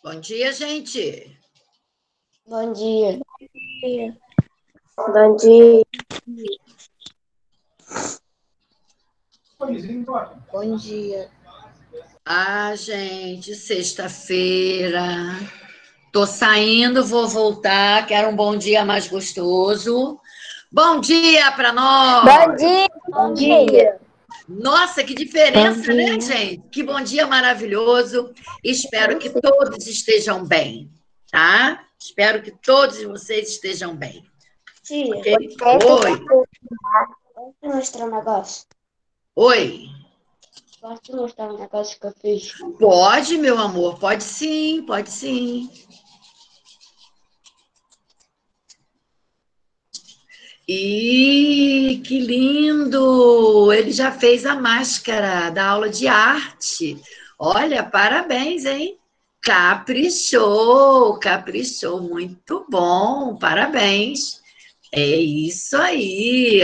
Bom dia, gente. Bom dia. Bom dia. Bom dia. Ah, gente, sexta-feira. Tô saindo, vou voltar. Quero um bom dia mais gostoso. Bom dia para nós! Bom dia. Bom dia. Nossa, que diferença, Bom né, dia. gente? Que bom dia maravilhoso. Espero que todos estejam bem, tá? Espero que todos vocês estejam bem. Tia, Ok? Oi. Posso te mostrar um negócio? Oi. Posso te mostrar um negócio que eu fiz? Pode, meu amor, pode sim, pode sim. Ih, que lindo! Ele já fez a máscara da aula de arte. Olha, parabéns, hein? Caprichou, caprichou, muito bom, parabéns. É isso aí.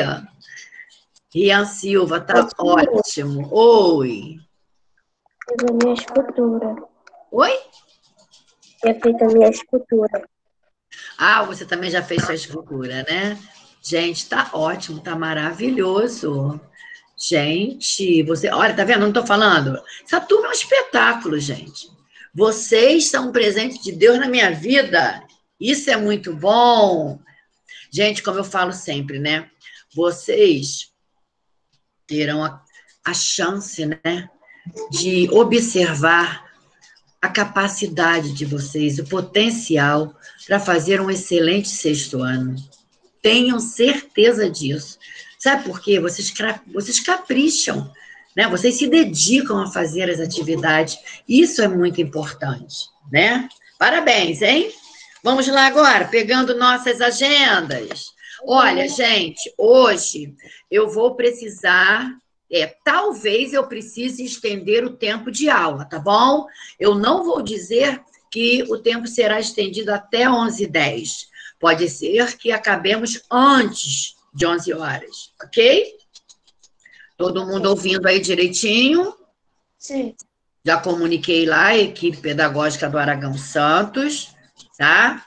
Rian Silva, tá ótimo. Oi. Fiz a minha escultura. Oi? Eu fiz a minha escultura. Ah, você também já fez sua escultura, né? Gente, tá ótimo, tá maravilhoso. Gente, você, olha, tá vendo? Não tô falando. Essa turma é um espetáculo, gente. Vocês são um presente de Deus na minha vida. Isso é muito bom. Gente, como eu falo sempre, né? Vocês terão a chance, né, de observar a capacidade de vocês, o potencial para fazer um excelente sexto ano. Tenham certeza disso. Sabe por quê? Vocês capricham, né? Vocês se dedicam a fazer as atividades. Isso é muito importante, né? Parabéns, hein? Vamos lá agora, pegando nossas agendas. Olha, gente, hoje eu vou precisar, talvez eu precise estender o tempo de aula, tá bom? Eu não vou dizer que o tempo será estendido até 11h10. Pode ser que acabemos antes de 11 horas, ok? Todo mundo ouvindo aí direitinho? Sim. Já comuniquei lá a equipe pedagógica do Aragão Santos, tá?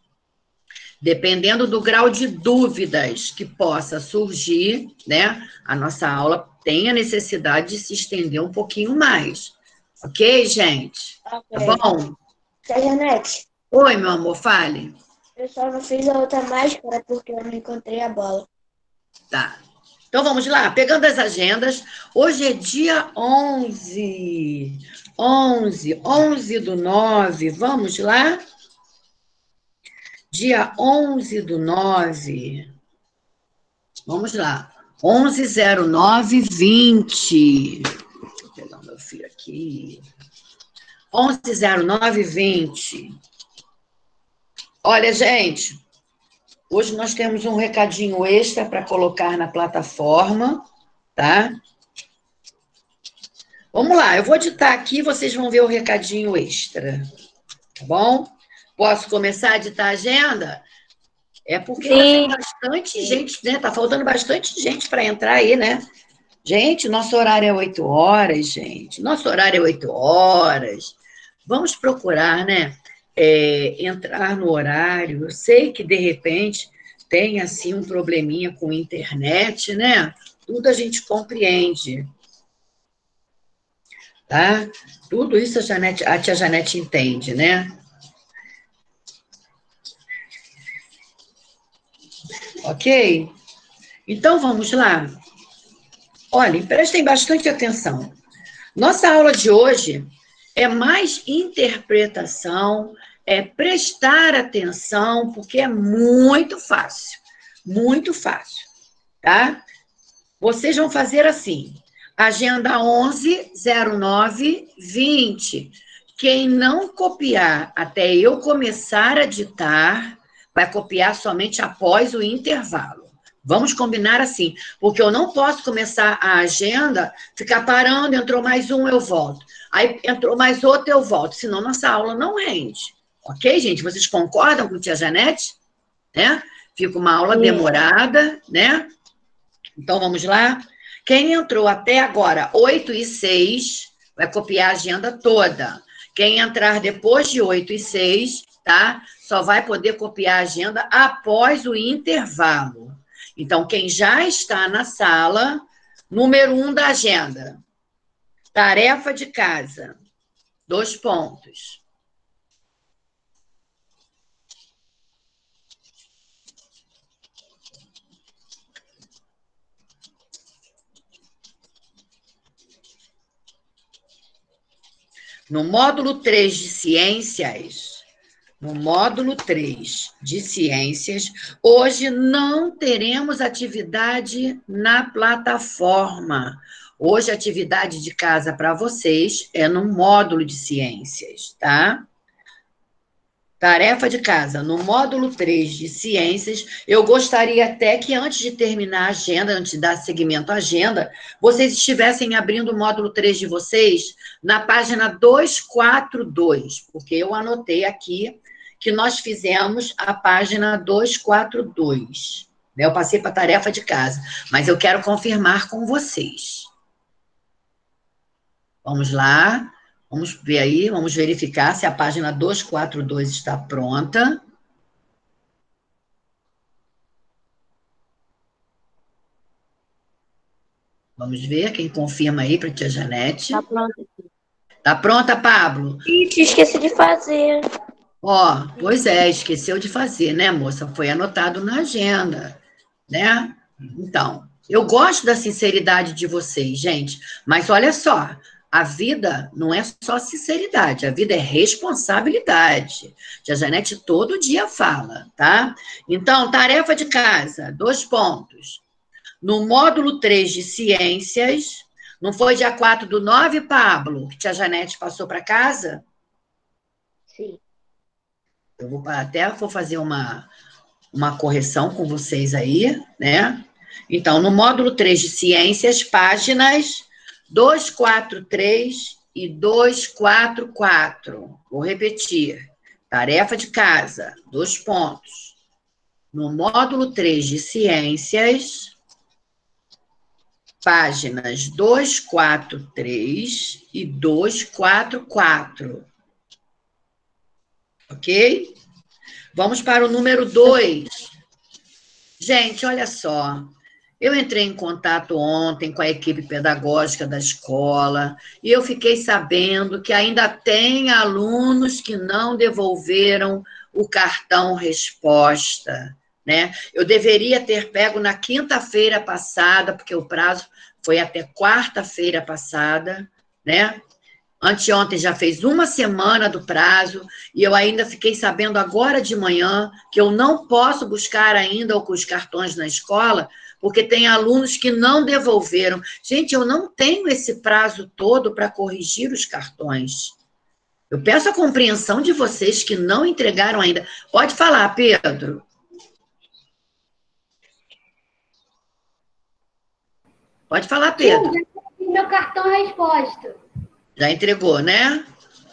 Dependendo do grau de dúvidas que possa surgir, né? A nossa aula tem a necessidade de se estender um pouquinho mais. Ok, gente? Tá bom? Tia Janete, Oi, meu amor, fale. eu só não fiz a outra máscara porque eu não encontrei a bola. Tá. Então vamos lá, pegando as agendas. Hoje é dia 11/11/9. Vamos lá? Dia 11/9. Vamos lá. 11/09/20. Vou pegar o meu filho aqui. 11/09/20. Olha, gente, hoje nós temos um recadinho extra para colocar na plataforma, tá? Vamos lá, eu vou ditar aqui, vocês vão ver o recadinho extra, tá bom? Posso começar a ditar a agenda? É porque tem bastante gente, né? Tá faltando bastante gente para entrar aí, né? Gente, nosso horário é 8 horas, gente. Nosso horário é 8 horas. Vamos procurar, né? Entrar no horário. Eu sei que, de repente, tem, assim, um probleminha com a internet, né? Tudo a gente compreende, tá? Tudo isso a tia Janete entende, né? Ok? Então, vamos lá. Olhem, prestem bastante atenção. Nossa aula de hoje é mais interpretação, é prestar atenção, porque é muito fácil, tá? Vocês vão fazer assim, agenda 11/09/20. Quem não copiar até eu começar a ditar, vai copiar somente após o intervalo. Vamos combinar assim, porque eu não posso começar a agenda, ficar parando, entrou mais um, eu volto. Aí entrou mais outro, eu volto, senão nossa aula não rende. Ok, gente? Vocês concordam com a tia Janete? Né? Fica uma aula demorada, né? Então, vamos lá? Quem entrou até agora, 8/06, vai copiar a agenda toda. Quem entrar depois de 8h06, tá? Só vai poder copiar a agenda após o intervalo. Então, quem já está na sala, número 1 da agenda. Tarefa de casa. 2 pontos. No módulo 3 de ciências, hoje não teremos atividade na plataforma. Hoje a atividade de casa para vocês é no módulo de ciências, tá? Tarefa de casa, no módulo 3 de ciências, eu gostaria até que antes de terminar a agenda, antes de dar seguimento à agenda, vocês estivessem abrindo o módulo 3 de vocês na página 242, porque eu anotei aqui que nós fizemos a página 242. Eu passei para a tarefa de casa, mas eu quero confirmar com vocês. Vamos lá. Vamos ver aí, vamos verificar se a página 242 está pronta. Vamos ver quem confirma aí para a tia Janete. Tá pronto. Tá pronta, Pablo? Ixi, esqueci de fazer. Ó, pois é, esqueceu de fazer, né, moça? Foi anotado na agenda, né? Então, eu gosto da sinceridade de vocês, gente, mas olha só, a vida não é só sinceridade, a vida é responsabilidade. A Janete todo dia fala, tá? Então, tarefa de casa, 2 pontos. No módulo 3 de ciências, não foi dia 4/9, Pablo, que tia Janete passou para casa? Sim. Eu vou fazer uma correção com vocês aí, né? Então, no módulo 3 de ciências, páginas 243 e 244. Vou repetir. Tarefa de casa, 2 pontos. No módulo 3 de ciências, páginas 243 e 244. Ok? Vamos para o número 2. Gente, olha só. Eu entrei em contato ontem com a equipe pedagógica da escola e eu fiquei sabendo que ainda tem alunos que não devolveram o cartão resposta, né? Eu deveria ter pego na quinta-feira passada, porque o prazo foi até quarta-feira passada, né? Anteontem já fez 1 semana do prazo e eu ainda fiquei sabendo agora de manhã que eu não posso buscar ainda os cartões na escola porque tem alunos que não devolveram. Gente, eu não tenho esse prazo todo para corrigir os cartões. Eu peço a compreensão de vocês que não entregaram ainda. Pode falar, Pedro. Pode falar, Pedro. Tia, já recebi meu cartão resposta. Já entregou, né?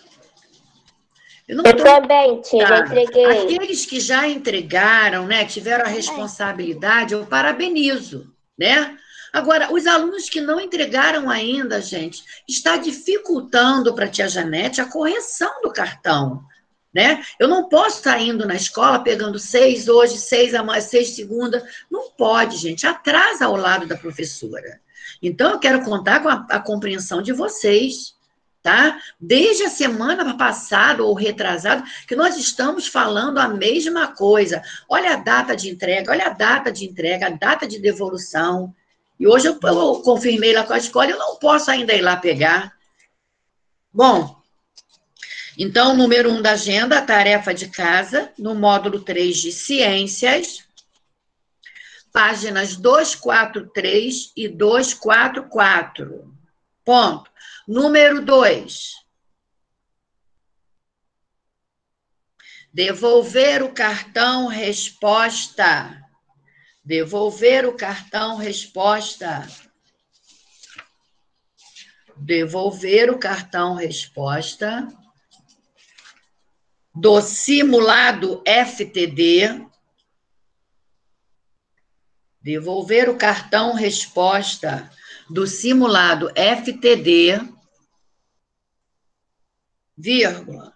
Eu também, tia, já entreguei. Aqueles que já entregaram, né, tiveram a responsabilidade, eu parabenizo, né? Agora, os alunos que não entregaram ainda, gente, está dificultando para a tia Janete a correção do cartão, né? Eu não posso estar indo na escola pegando 6 hoje, 6 amanhã, 6 segunda. Não pode, gente, atrasa ao lado da professora. Então, eu quero contar com a compreensão de vocês, tá? Desde a semana passada ou retrasada, que nós estamos falando a mesma coisa. Olha a data de entrega, olha a data de entrega, a data de devolução. E hoje eu confirmei lá com a escola, eu não posso ainda ir lá pegar. Bom, então, número 1 da agenda, a tarefa de casa, no módulo 3 de ciências, páginas 243 e 244. Ponto. Número 2. Devolver o cartão resposta. Devolver o cartão resposta. Devolver o cartão resposta do simulado FTD. Devolver o cartão resposta do simulado FTD vírgula,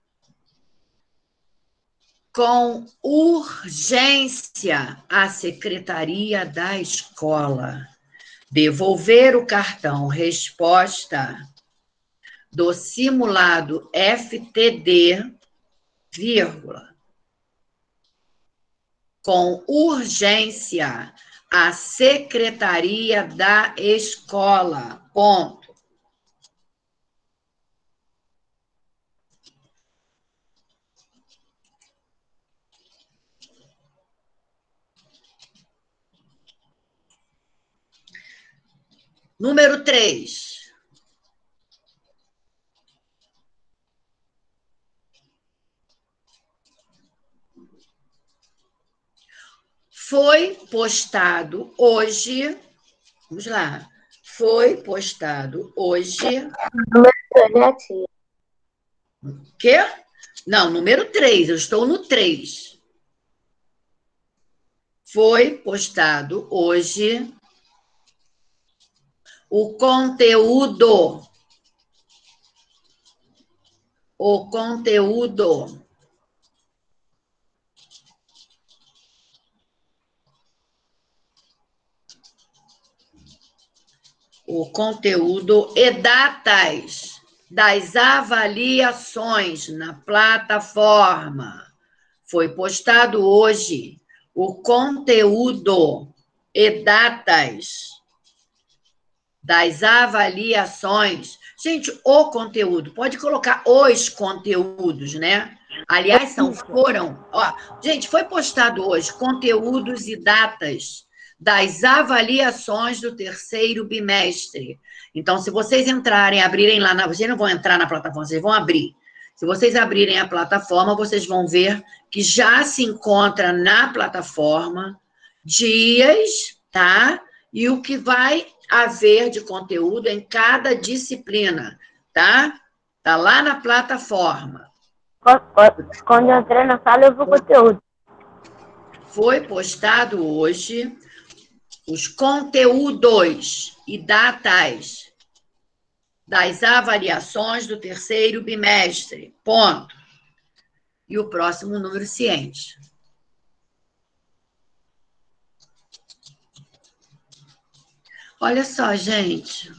com urgência à secretaria da escola devolver o cartão resposta do simulado FTD, vírgula, com urgência à secretaria da escola, ponto. Número 3. Foi postado hoje, vamos lá, foi postado hoje... Quê? Não, número 3, eu estou no 3. Foi postado hoje o conteúdo o conteúdo e datas das avaliações na plataforma. Foi postado hoje o conteúdo e datas das avaliações. Gente, o conteúdo, pode colocar os conteúdos, né? Aliás, foram... Ó, gente, foi postado hoje conteúdos e datas das avaliações do terceiro bimestre. Então, se vocês entrarem, abrirem lá, vocês não vão entrar na plataforma, vocês vão abrir. Se vocês abrirem a plataforma, vocês vão ver que já se encontra na plataforma dias, tá? E o que vai haver de conteúdo em cada disciplina, tá? Tá lá na plataforma. Quando eu entrar na sala, eu vou conteúdo. Foi postado hoje os conteúdos e datas das avaliações do terceiro bimestre. Ponto. E o próximo número ciente. Olha só, gente.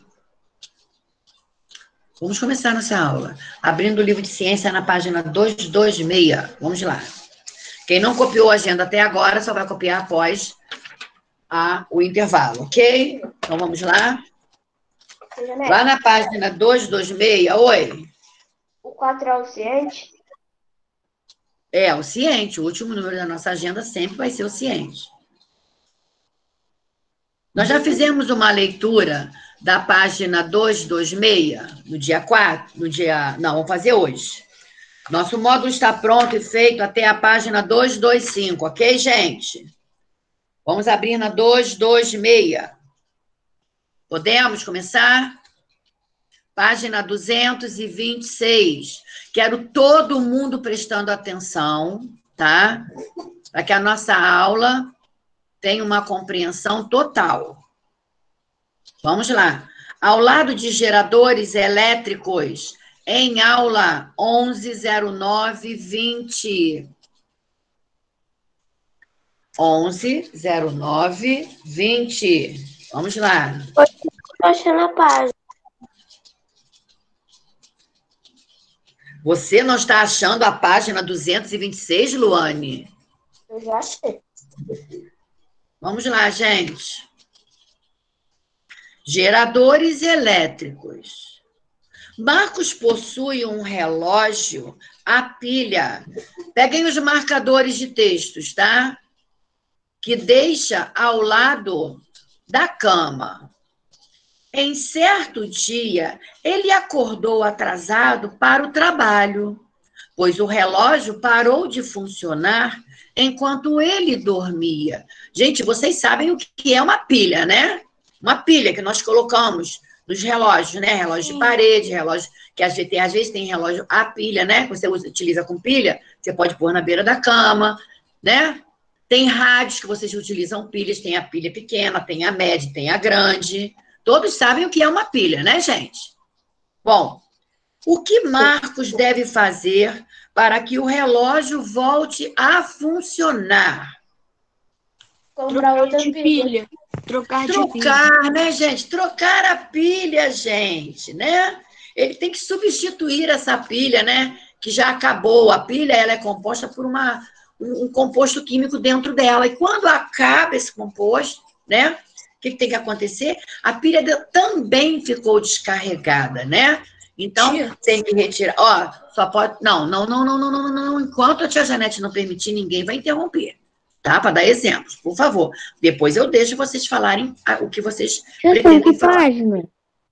Vamos começar nossa aula. Abrindo o livro de ciência na página 226. Vamos lá. Quem não copiou a agenda até agora, só vai copiar após o intervalo, ok? Então, vamos lá. Lá na página 226. Oi. O 4 é o ciente? É, o ciente. O último número da nossa agenda sempre vai ser o ciente. Nós já fizemos uma leitura da página 226, no dia 4, não, vamos fazer hoje. Nosso módulo está pronto e feito até a página 225, ok, gente? Vamos abrir na 226. Podemos começar? Página 226. Quero todo mundo prestando atenção, tá? Para que a nossa aula tem uma compreensão total. Vamos lá. Ao lado de geradores elétricos, em aula 110920. 110920. Vamos lá. Estou achando a página. Você não está achando a página 226, Luane? Eu já achei. Vamos lá, gente. Geradores elétricos. Marcos possui um relógio a pilha. Peguem os marcadores de textos, tá? Que deixa ao lado da cama. Em certo dia, ele acordou atrasado para o trabalho, pois o relógio parou de funcionar enquanto ele dormia. Gente, vocês sabem o que é uma pilha, né? Uma pilha que nós colocamos nos relógios, né? Relógio de parede, relógio que às vezes tem relógio a pilha, né? Que você utiliza com pilha, você pode pôr na beira da cama, né? Tem rádios que vocês utilizam pilhas, tem a pilha pequena, tem a média, tem a grande. Todos sabem o que é uma pilha, né, gente? Bom, O que Marcos deve fazer para que o relógio volte a funcionar? Comprar outra pilha. Trocar de pilha. Trocar, né, gente? Trocar a pilha, gente, né? Ele tem que substituir essa pilha, né? Que já acabou. A pilha, ela é composta por um composto químico dentro dela. E quando acaba esse composto, né? O que tem que acontecer? A pilha também ficou descarregada, né? Então, tem que retirar. Ó, só pode. Não. Enquanto a tia Janete não permitir, ninguém vai interromper. Tá? Para dar exemplos, por favor. Depois eu deixo vocês falarem o que vocês pretendem falar. Página?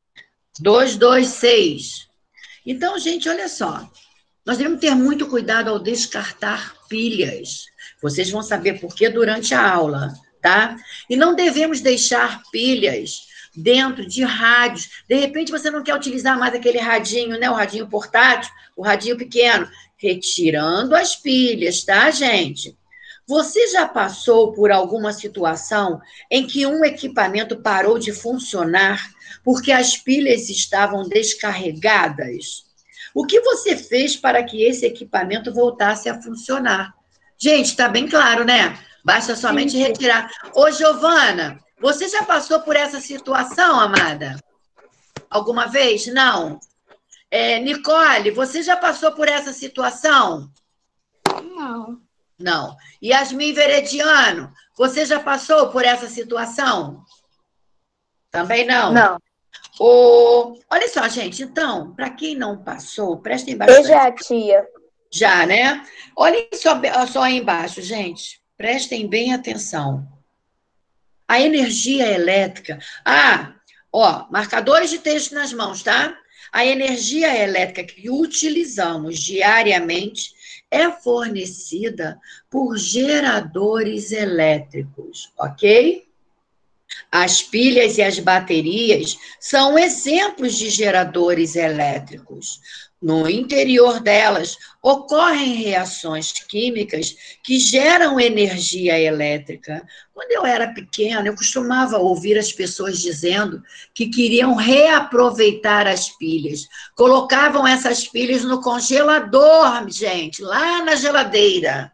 226. Então, gente, olha só. Nós devemos ter muito cuidado ao descartar pilhas. Vocês vão saber por que durante a aula, tá? E não devemos deixar pilhas dentro de rádios. De repente, você não quer utilizar mais aquele radinho, né? O radinho portátil, o radinho pequeno. Retirando as pilhas, tá, gente? Você já passou por alguma situação em que um equipamento parou de funcionar porque as pilhas estavam descarregadas? O que você fez para que esse equipamento voltasse a funcionar? Gente, está bem claro, né? Basta somente retirar. Ô, Giovana, você já passou por essa situação, amada? Alguma vez? Não? Nicole, você já passou por essa situação? Não. Não. Yasmin Verediano, você já passou por essa situação? Também não? Não. Olha só, gente, então, para quem não passou, prestem bastante. Eu já, tia. Já, né? Olhem só aí embaixo, gente. Prestem bem atenção. A energia elétrica... marcadores de texto nas mãos, tá? A energia elétrica que utilizamos diariamente é fornecida por geradores elétricos, ok? As pilhas e as baterias são exemplos de geradores elétricos. No interior delas, ocorrem reações químicas que geram energia elétrica. Quando eu era pequena, eu costumava ouvir as pessoas dizendo que queriam reaproveitar as pilhas. Colocavam essas pilhas no congelador, gente, lá na geladeira.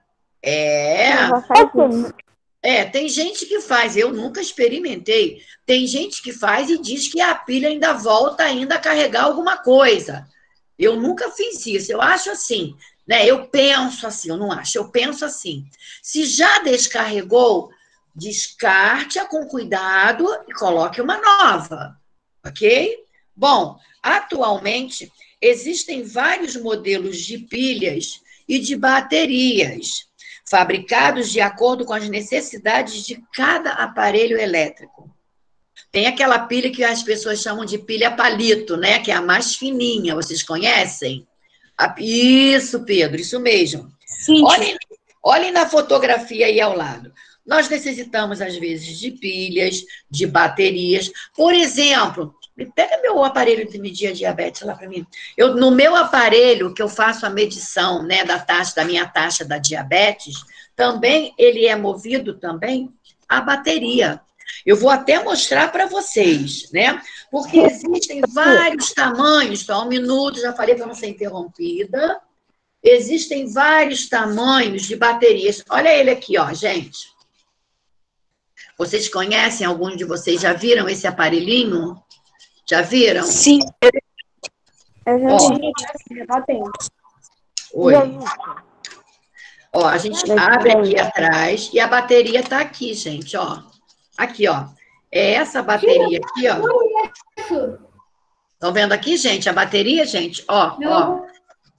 Tem gente que faz, eu nunca experimentei. Tem gente que faz e diz que a pilha ainda volta ainda a carregar alguma coisa. Eu nunca fiz isso, eu acho assim, né? Eu penso assim, eu não acho, eu penso assim. Se já descarregou, descarte-a com cuidado e coloque uma nova, ok? Bom, atualmente existem vários modelos de pilhas e de baterias, fabricados de acordo com as necessidades de cada aparelho elétrico. Tem aquela pilha que as pessoas chamam de pilha palito, né? Que é a mais fininha, vocês conhecem? Isso, Pedro, isso mesmo. Sim. Olhem na fotografia aí ao lado. Nós necessitamos, às vezes, de pilhas, de baterias. Por exemplo, pega meu aparelho de medir a diabetes lá para mim. No meu aparelho, que eu faço a medição, né, da minha taxa da diabetes, também ele é movido também a bateria. Eu vou até mostrar para vocês, né? Porque existem vários tamanhos. Só um minuto, já falei para não ser interrompida. Existem vários tamanhos de baterias. Olha ele aqui, ó, gente. Vocês conhecem? Alguns de vocês já viram esse aparelhinho? Já viram? Sim. Eu Já tem. Oi. Ó, a gente abre aqui atrás e a bateria tá aqui, gente, ó. Aqui, ó. É essa bateria aqui, ó. Estão vendo aqui, gente? A bateria, gente? Ó, ó.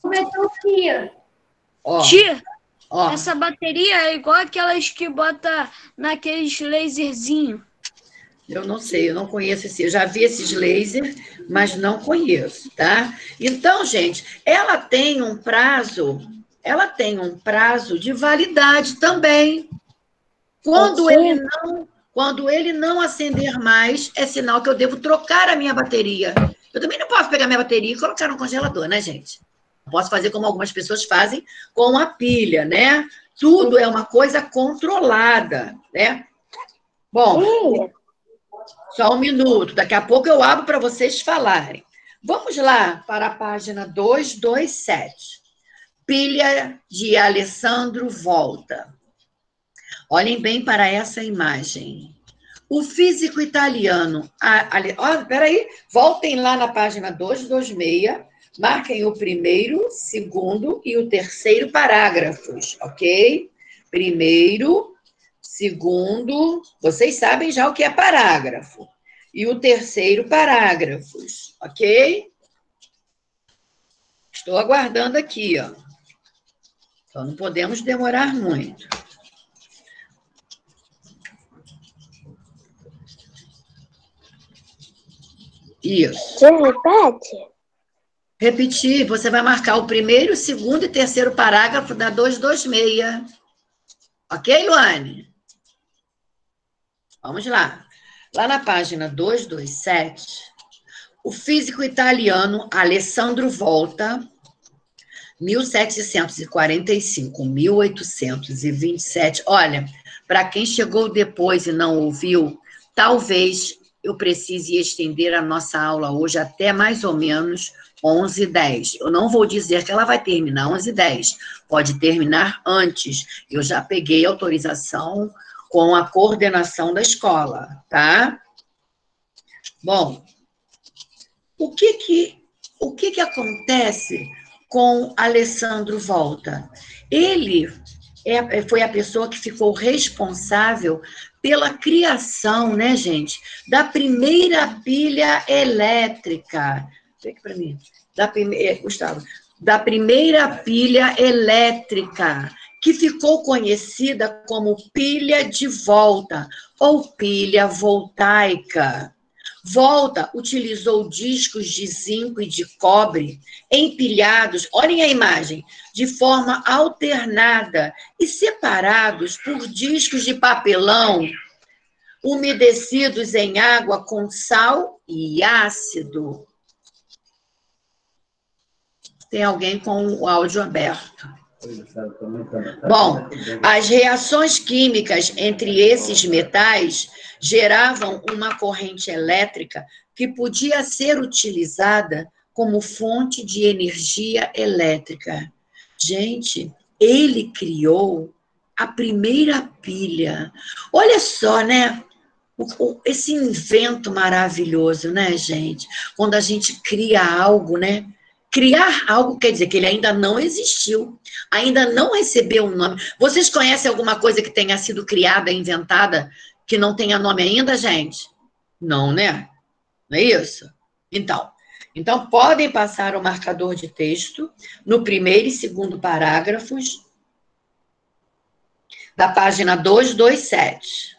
Ó. Tia, ó. essa bateria é igual aquelas que bota naqueles laserzinhos. Eu não sei, eu não conheço esse. Eu já vi esses lasers, mas não conheço, tá? Então, gente, ela tem um prazo de validade também. Quando ele não acender mais, é sinal que eu devo trocar a minha bateria. Eu também não posso pegar minha bateria e colocar no congelador, né, gente? Não posso fazer como algumas pessoas fazem com a pilha, né? Tudo é uma coisa controlada, né? Bom, só um minuto. Daqui a pouco eu abro para vocês falarem. Vamos lá para a página 227. Pilha de Alessandro Volta. Olhem bem para essa imagem. O físico italiano... Peraí, voltem lá na página 226, marquem o primeiro, segundo e o terceiro parágrafos, ok? Primeiro, segundo... Vocês sabem já o que é parágrafo. E o terceiro parágrafos, ok? Estou aguardando aqui, ó. Então, não podemos demorar muito. Isso. Você repete? Repetir, você vai marcar o primeiro, segundo e terceiro parágrafo da 226. Ok, Luane? Vamos lá. Lá na página 227, o físico italiano Alessandro Volta, 1745-1827. Olha, para quem chegou depois e não ouviu, talvez eu precise estender a nossa aula hoje até mais ou menos 11h10. Eu não vou dizer que ela vai terminar 11h10. Pode terminar antes. Eu já peguei autorização com a coordenação da escola, tá? Bom, o que acontece com Alessandro Volta? Ele foi a pessoa que ficou responsável pela criação, né, gente, da primeira pilha elétrica. Pega para mim. Gustavo, da primeira pilha elétrica, que ficou conhecida como pilha de volta ou pilha voltaica. Volta utilizou discos de zinco e de cobre empilhados, olhem a imagem, de forma alternada e separados por discos de papelão umedecidos em água com sal e ácido. Tem alguém com o áudio aberto. Bom, as reações químicas entre esses metais geravam uma corrente elétrica que podia ser utilizada como fonte de energia elétrica. Gente, ele criou a primeira pilha. Olha só, né? Esse invento maravilhoso, né, gente? Quando a gente cria algo, né? Criar algo quer dizer que ele ainda não existiu, ainda não recebeu um nome. Vocês conhecem alguma coisa que tenha sido criada, inventada, que não tenha nome ainda, gente? Não, né? Não é isso? Então podem passar o marcador de texto no primeiro e segundo parágrafos da página 227.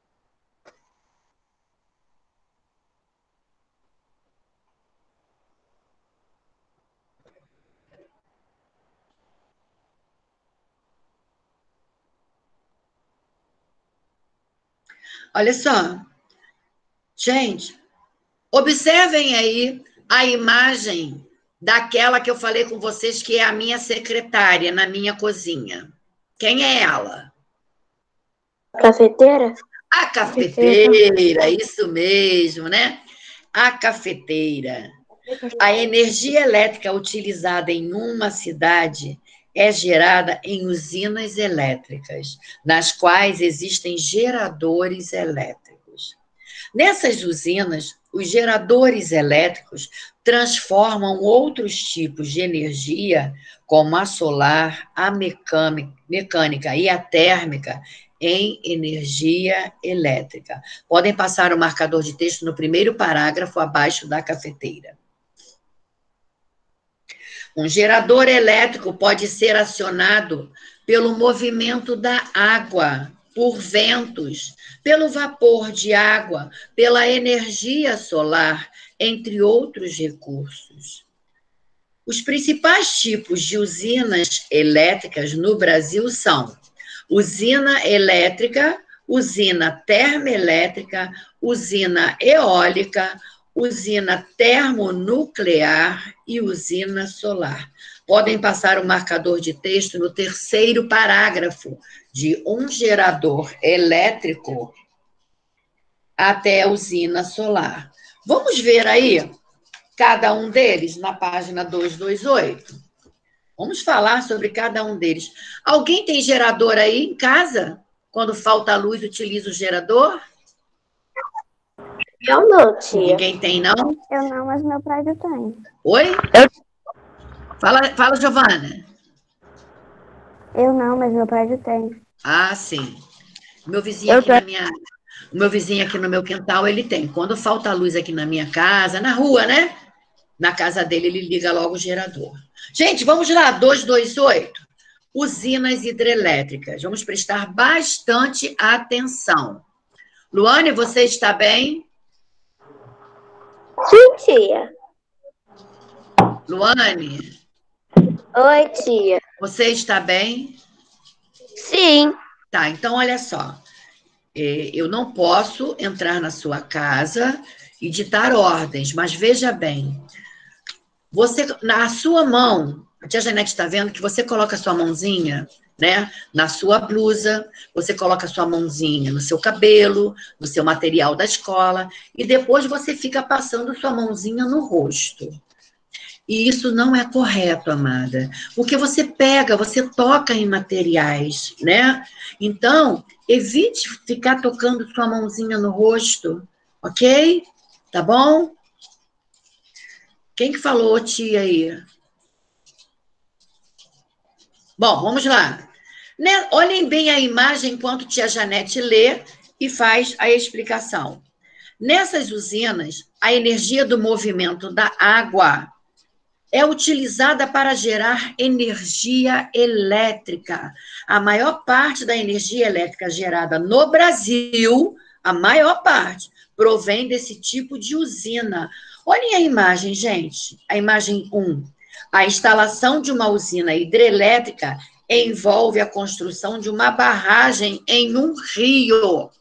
Olha só. Gente, observem aí a imagem daquela que eu falei com vocês, que é a minha secretária na minha cozinha. Quem é ela? Cafeteira? A cafeteira, isso mesmo, né? A cafeteira. A energia elétrica utilizada em uma cidade é gerada em usinas elétricas, nas quais existem geradores elétricos. Nessas usinas, os geradores elétricos transformam outros tipos de energia, como a solar, a mecânica e a térmica, em energia elétrica. Podem passar o marcador de texto no primeiro parágrafo abaixo da cafeteira. Um gerador elétrico pode ser acionado pelo movimento da água, por ventos, pelo vapor de água, pela energia solar, entre outros recursos. Os principais tipos de usinas elétricas no Brasil são usina elétrica, usina termoelétrica, usina eólica, usina termonuclear e usina solar. Podem passar o marcador de texto no terceiro parágrafo de um gerador elétrico até a usina solar. Vamos ver aí cada um deles na página 228. Vamos falar sobre cada um deles. Alguém tem gerador aí em casa? Quando falta a luz, utiliza o gerador? Eu não, tia. Ninguém tem, não? Eu não, mas meu prédio tem. Oi? Fala, Giovana. Eu não, mas meu prédio tem. Ah, sim. Meu vizinho aqui o meu vizinho aqui no meu quintal, ele tem. Quando falta a luz aqui na minha casa, na rua, né? Na casa dele, ele liga logo o gerador. Gente, vamos lá, 228. Usinas hidrelétricas. Vamos prestar bastante atenção. Luane, você está bem? Sim, tia. Luane, Oi, tia. você está bem? Sim. Tá, então olha só. Eu não posso entrar na sua casa e ditar ordens, mas veja bem, você, na sua mão, a tia Janete está vendo que você coloca a sua mãozinha, né, na sua blusa, você coloca a sua mãozinha no seu cabelo, no seu material da escola, e depois você fica passando sua mãozinha no rosto. E isso não é correto, amada, porque você pega, você toca em materiais, né? Então, evite ficar tocando sua mãozinha no rosto, ok? Tá bom? Quem que falou, tia, aí? Bom, vamos lá. Né? Olhem bem a imagem enquanto tia Janete lê e faz a explicação. Nessas usinas, a energia do movimento da água é utilizada para gerar energia elétrica. A maior parte da energia elétrica gerada no Brasil, a maior parte, provém desse tipo de usina. Olhem a imagem, gente. A imagem 1. A instalação de uma usina hidrelétrica envolve a construção de uma barragem em um rio.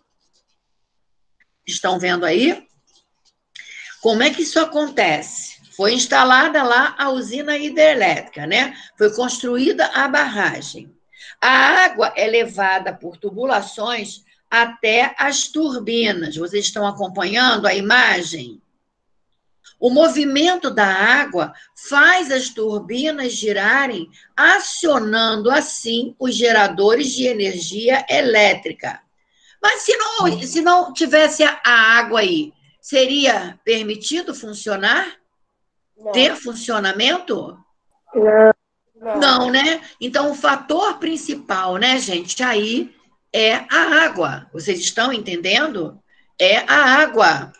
Estão vendo aí? Como é que isso acontece? Foi instalada lá a usina hidrelétrica, né? Foi construída a barragem. A água é levada por tubulações até as turbinas. Vocês estão acompanhando a imagem? O movimento da água faz as turbinas girarem, acionando assim os geradores de energia elétrica. Mas se não tivesse a água aí, seria permitido funcionar? Não. Ter funcionamento? Não, né? Então, o fator principal, né, gente, aí é a água. Vocês estão entendendo? É a água.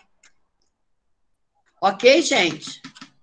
Ok, gente?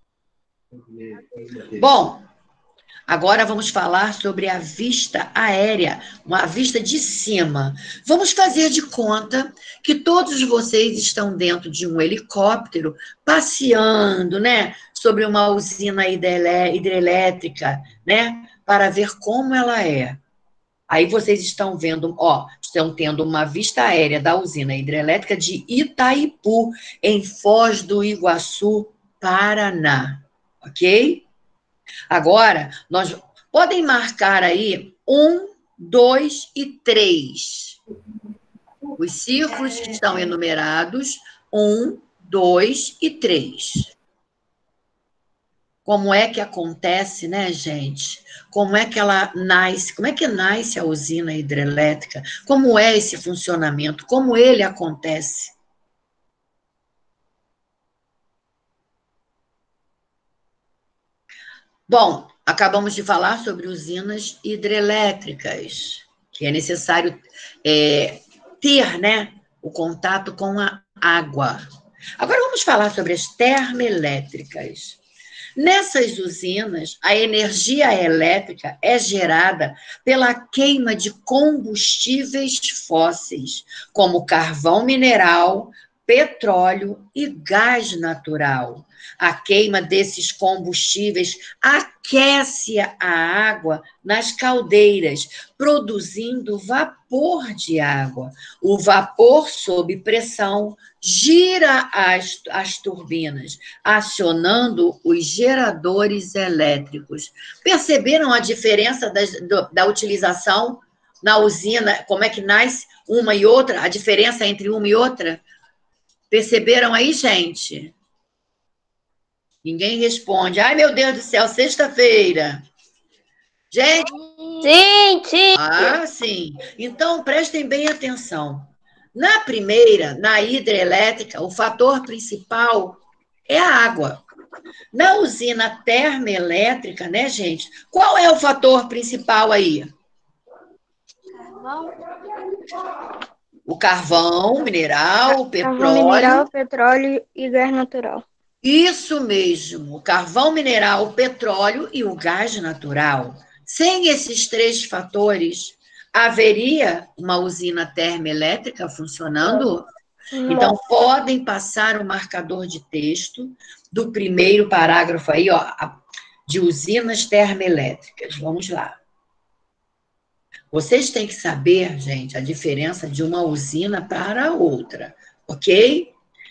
Bom, agora vamos falar sobre a vista aérea, uma vista de cima. Vamos fazer de conta que todos vocês estão dentro de um helicóptero, passeando, né, sobre uma usina hidrelétrica, né, para ver como ela é. Aí vocês estão vendo, ó, estão tendo uma vista aérea da usina hidrelétrica de Itaipu, em Foz do Iguaçu, Paraná. Ok? Agora, nós podem marcar aí 1, 2 e 3. Os círculos que estão enumerados, 1, 2 e 3. Como é que acontece, né, gente? Como é que ela nasce? Como é que nasce a usina hidrelétrica? Como é esse funcionamento? Como ele acontece? Bom, acabamos de falar sobre usinas hidrelétricas, que é necessário ter, né, o contato com a água. Agora vamos falar sobre as termoelétricas. Nessas usinas, a energia elétrica é gerada pela queima de combustíveis fósseis, como carvão mineral, petróleo e gás natural. A queima desses combustíveis aquece a água nas caldeiras, produzindo vapor de água. O vapor, sob pressão, gira as turbinas, acionando os geradores elétricos. Perceberam a diferença da utilização na usina? Como é que nasce uma e outra? A diferença entre uma e outra? Perceberam aí, gente? Ninguém responde. Ai, meu Deus do céu, sexta-feira. Gente, Sim, sim. sim. Então, prestem bem atenção. Na primeira, na hidrelétrica, o fator principal é a água. Na usina termoelétrica, né, gente? Qual é o fator principal aí? O carvão mineral, o Carvão mineral, petróleo. petróleo e gás natural. Isso mesmo, o carvão mineral, o petróleo e o gás natural. Sem esses três fatores, haveria uma usina termoelétrica funcionando? Então, podem passar o marcador de texto do primeiro parágrafo aí, ó, de usinas termoelétricas. Vamos lá. Vocês têm que saber, gente, a diferença de uma usina para a outra, ok?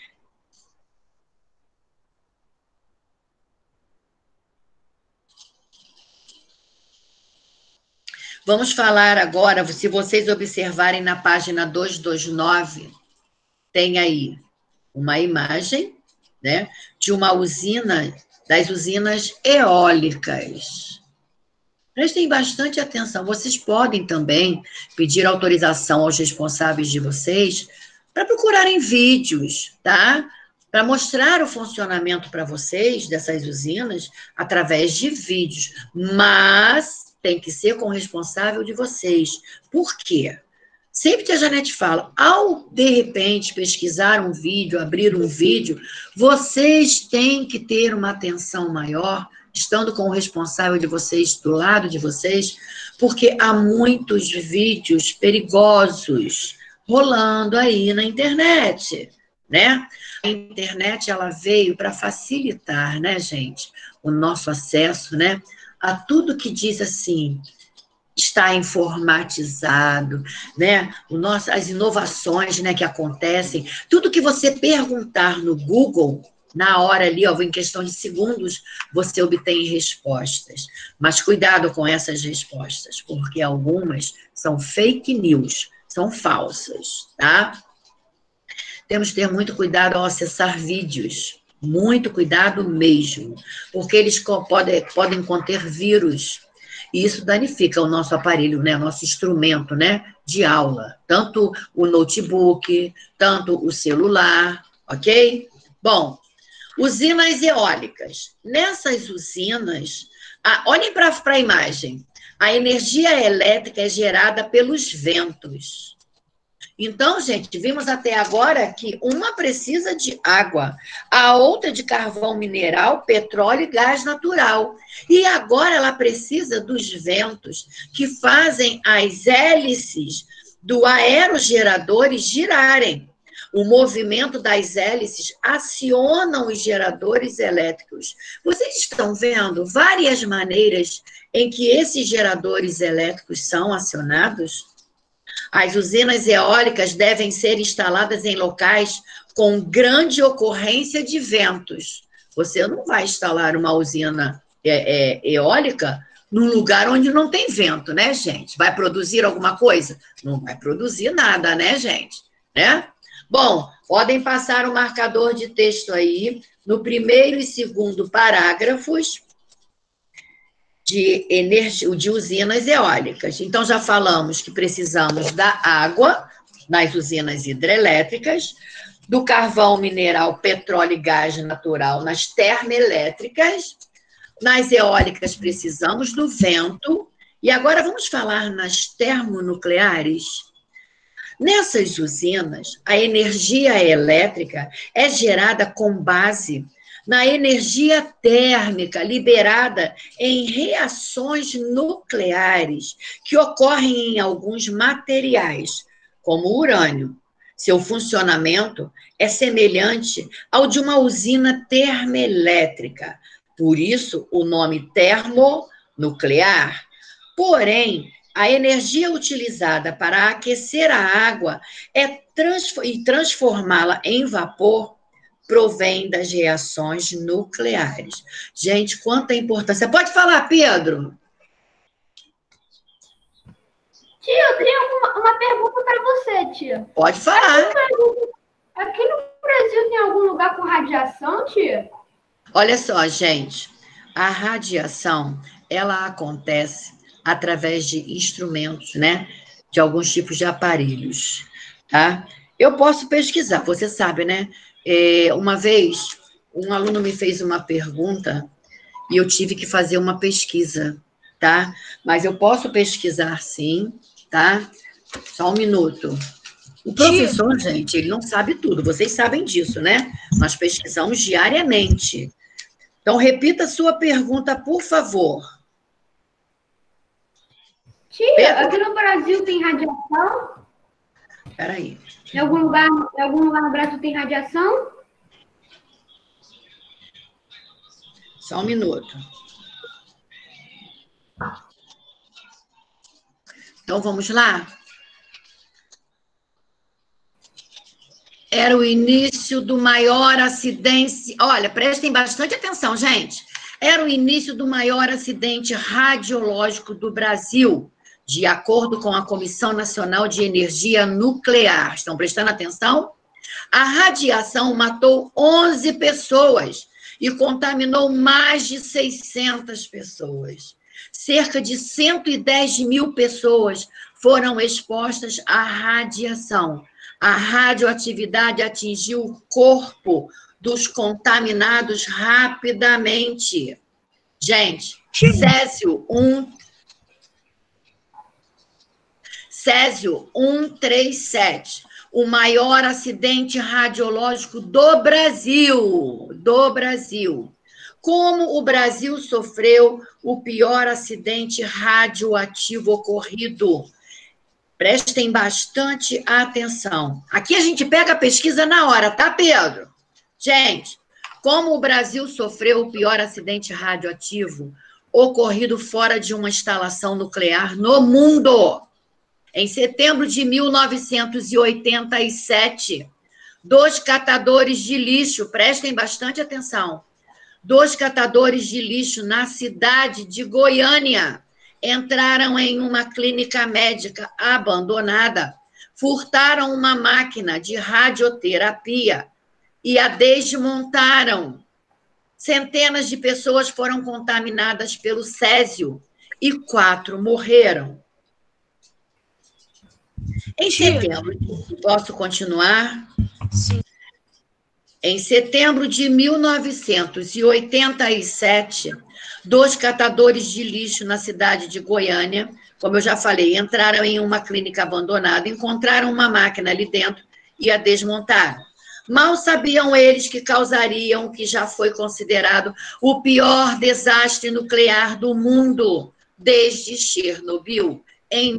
Vamos falar agora, se vocês observarem na página 229, tem aí uma imagem, né, de uma usina, das usinas eólicas. Prestem bastante atenção. Vocês podem também pedir autorização aos responsáveis de vocês para procurarem vídeos, tá? Para mostrar o funcionamento para vocês dessas usinas através de vídeos. Mas tem que ser com o responsável de vocês. Por quê? Sempre que a Janete fala, ao, de repente, pesquisar um vídeo, abrir um vídeo, vocês têm que ter uma atenção maior, estando com o responsável de vocês, do lado de vocês, porque há muitos vídeos perigosos rolando aí na internet, né? A internet, ela veio para facilitar, né, gente, o nosso acesso, né, a tudo que diz assim, está informatizado, né? As inovações, né, que acontecem, tudo que você perguntar no Google, na hora ali, ó, em questão de segundos, você obtém respostas. Mas cuidado com essas respostas, porque algumas são fake news, são falsas, tá? Temos que ter muito cuidado ao acessar vídeos, muito cuidado mesmo, porque eles podem conter vírus, e isso danifica o nosso aparelho, né, nosso instrumento, né, de aula, tanto o notebook, tanto o celular, ok? Bom, usinas eólicas. Nessas usinas, olhem para a imagem, a energia elétrica é gerada pelos ventos. Então, gente, vimos até agora que uma precisa de água, a outra de carvão mineral, petróleo e gás natural. E agora ela precisa dos ventos que fazem as hélices do aerogeradores girarem. O movimento das hélices acionam os geradores elétricos. Vocês estão vendo várias maneiras em que esses geradores elétricos são acionados? As usinas eólicas devem ser instaladas em locais com grande ocorrência de ventos. Você não vai instalar uma usina eólica num lugar onde não tem vento, né, gente? Vai produzir alguma coisa? Não vai produzir nada, né, gente? Né? Bom, podem passar o marcador de texto aí no primeiro e segundo parágrafos de usinas eólicas. Então, já falamos que precisamos da água nas usinas hidrelétricas, do carvão mineral, petróleo e gás natural nas termoelétricas, nas eólicas precisamos do vento, e agora vamos falar nas termonucleares. Nessas usinas, a energia elétrica é gerada com base na energia térmica liberada em reações nucleares que ocorrem em alguns materiais, como o urânio. Seu funcionamento é semelhante ao de uma usina termoelétrica, por isso o nome termonuclear. Porém, a energia utilizada para aquecer a água e transformá-la em vapor provém das reações nucleares. Gente, quanta importância. Pode falar, Pedro. Tia, eu tenho uma pergunta para você, tia. Pode falar. Aqui no Brasil tem algum lugar com radiação, tia? Olha só, gente, a radiação, ela acontece através de instrumentos, né? De alguns tipos de aparelhos, tá? Eu posso pesquisar, você sabe, né? Uma vez, um aluno me fez uma pergunta e eu tive que fazer uma pesquisa, tá? Mas eu posso pesquisar sim, tá? Só um minuto. O professor, gente, ele não sabe tudo, vocês sabem disso, né? Nós pesquisamos diariamente. Então, repita a sua pergunta, por favor. Tia, aqui no Brasil tem radiação? Peraí. Em algum lugar no Brasil tem radiação? Só um minuto. Então, vamos lá? Era o início do maior acidente... Olha, prestem bastante atenção, gente. Era o início do maior acidente radiológico do Brasil, de acordo com a Comissão Nacional de Energia Nuclear. Estão prestando atenção? A radiação matou 11 pessoas e contaminou mais de 600 pessoas. Cerca de 110 mil pessoas foram expostas à radiação. A radioatividade atingiu o corpo dos contaminados rapidamente. Gente, Césio 137, o maior acidente radiológico do Brasil. Como o Brasil sofreu o pior acidente radioativo ocorrido? Prestem bastante atenção. Aqui a gente pega a pesquisa na hora, tá, Pedro? Gente, como o Brasil sofreu o pior acidente radioativo ocorrido fora de uma instalação nuclear no mundo? Em setembro de 1987, 2 catadores de lixo, prestem bastante atenção, 2 catadores de lixo na cidade de Goiânia entraram em uma clínica médica abandonada, furtaram uma máquina de radioterapia e a desmontaram. Centenas de pessoas foram contaminadas pelo césio e 4 morreram. Em setembro, posso continuar? Sim. Em setembro de 1987, 2 catadores de lixo na cidade de Goiânia, como eu já falei, entraram em uma clínica abandonada, encontraram uma máquina ali dentro e a desmontaram. Mal sabiam eles que causariam o que já foi considerado o pior desastre nuclear do mundo desde Chernobyl, em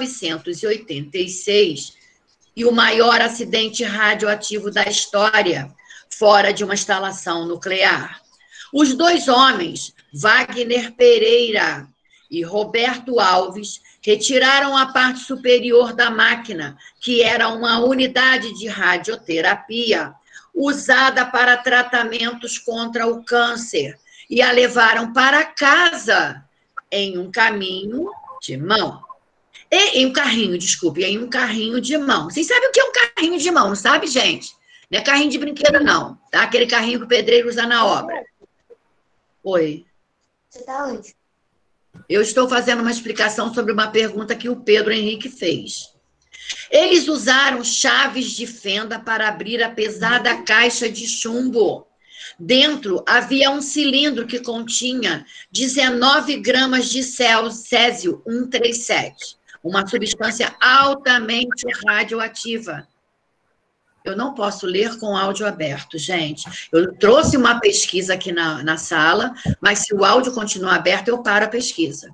1986, e o maior acidente radioativo da história, fora de uma instalação nuclear. Os 2 homens, Wagner Pereira e Roberto Alves, retiraram a parte superior da máquina, que era uma unidade de radioterapia usada para tratamentos contra o câncer, e a levaram para casa em um caminho de mão. Em um carrinho de mão. Vocês sabem o que é um carrinho de mão, não sabe, gente? Não é carrinho de brinquedo, não. Tá? Aquele carrinho que o pedreiro usa na obra. Oi. Você tá onde? Eu estou fazendo uma explicação sobre uma pergunta que o Pedro Henrique fez. Eles usaram chaves de fenda para abrir a pesada caixa de chumbo. Dentro havia um cilindro que continha 19 gramas de césio 137, uma substância altamente radioativa. Eu não posso ler com áudio aberto, gente. Eu trouxe uma pesquisa aqui na sala, mas se o áudio continuar aberto, eu paro a pesquisa.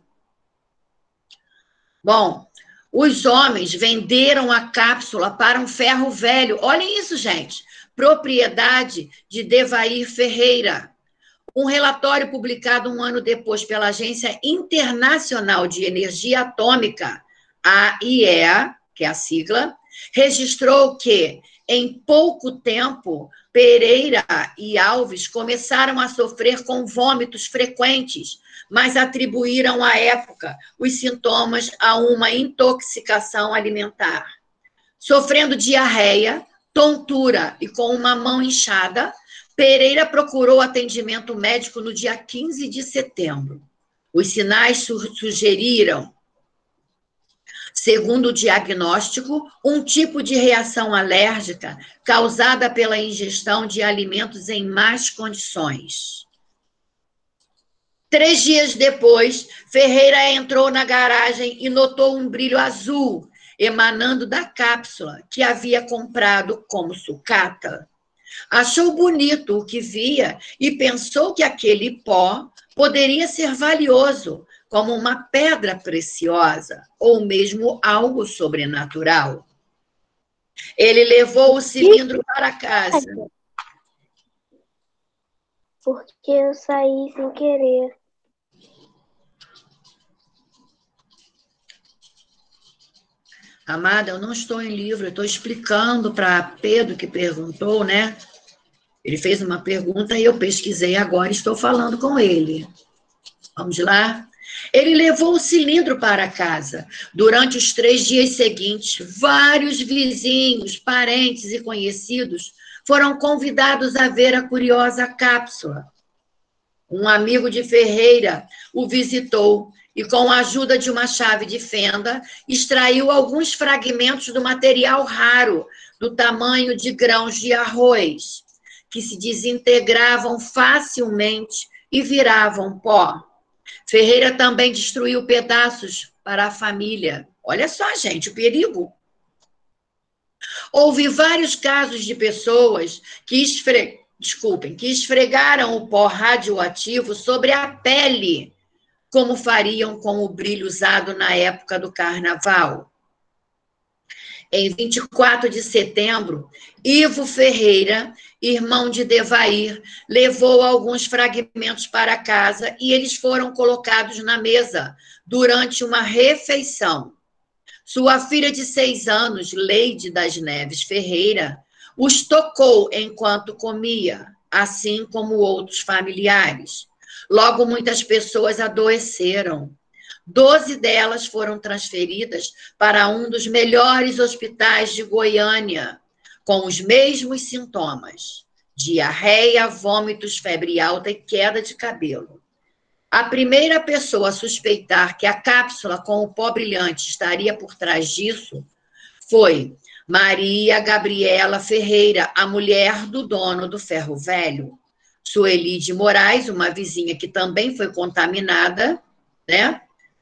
Bom, os homens venderam a cápsula para um ferro velho. Olhem isso, gente. Propriedade de Devair Ferreira. Um relatório publicado um ano depois pela Agência Internacional de Energia Atômica, a IEA, que é a sigla, registrou que, em pouco tempo, Pereira e Alves começaram a sofrer com vômitos frequentes, mas atribuíram à época os sintomas a uma intoxicação alimentar. Sofrendo diarreia, tontura e com uma mão inchada, Pereira procurou atendimento médico no dia 15 de setembro. Os sinais sugeriram, segundo o diagnóstico, um tipo de reação alérgica causada pela ingestão de alimentos em más condições. 3 dias depois, Ferreira entrou na garagem e notou um brilho azul emanando da cápsula que havia comprado como sucata. Achou bonito o que via e pensou que aquele pó poderia ser valioso, como uma pedra preciosa ou mesmo algo sobrenatural. Ele levou o cilindro para casa. Porque eu saí sem querer. Amada, eu não estou em livro, eu estou explicando para Pedro que perguntou, né? Ele fez uma pergunta e eu pesquisei agora e estou falando com ele. Vamos lá? Ele levou o cilindro para casa. Durante os 3 dias seguintes, vários vizinhos, parentes e conhecidos foram convidados a ver a curiosa cápsula. Um amigo de Ferreira o visitou e, com a ajuda de uma chave de fenda, extraiu alguns fragmentos do material raro, do tamanho de grãos de arroz, que se desintegravam facilmente e viravam pó. Ferreira também destruiu pedaços para a família. Olha só, gente, o perigo. Houve vários casos de pessoas que esfregaram o pó radioativo sobre a pele, como fariam com o brilho usado na época do carnaval. Em 24 de setembro, Ivo Ferreira, irmão de Devair, levou alguns fragmentos para casa e eles foram colocados na mesa durante uma refeição. Sua filha de 6 anos, Leide das Neves Ferreira, os tocou enquanto comia, assim como outros familiares. Logo, muitas pessoas adoeceram. 12 delas foram transferidas para um dos melhores hospitais de Goiânia, com os mesmos sintomas: diarreia, vômitos, febre alta e queda de cabelo. A primeira pessoa a suspeitar que a cápsula com o pó brilhante estaria por trás disso foi Maria Gabriela Ferreira, a mulher do dono do Ferro Velho. Sueli de Moraes, uma vizinha que também foi contaminada, né?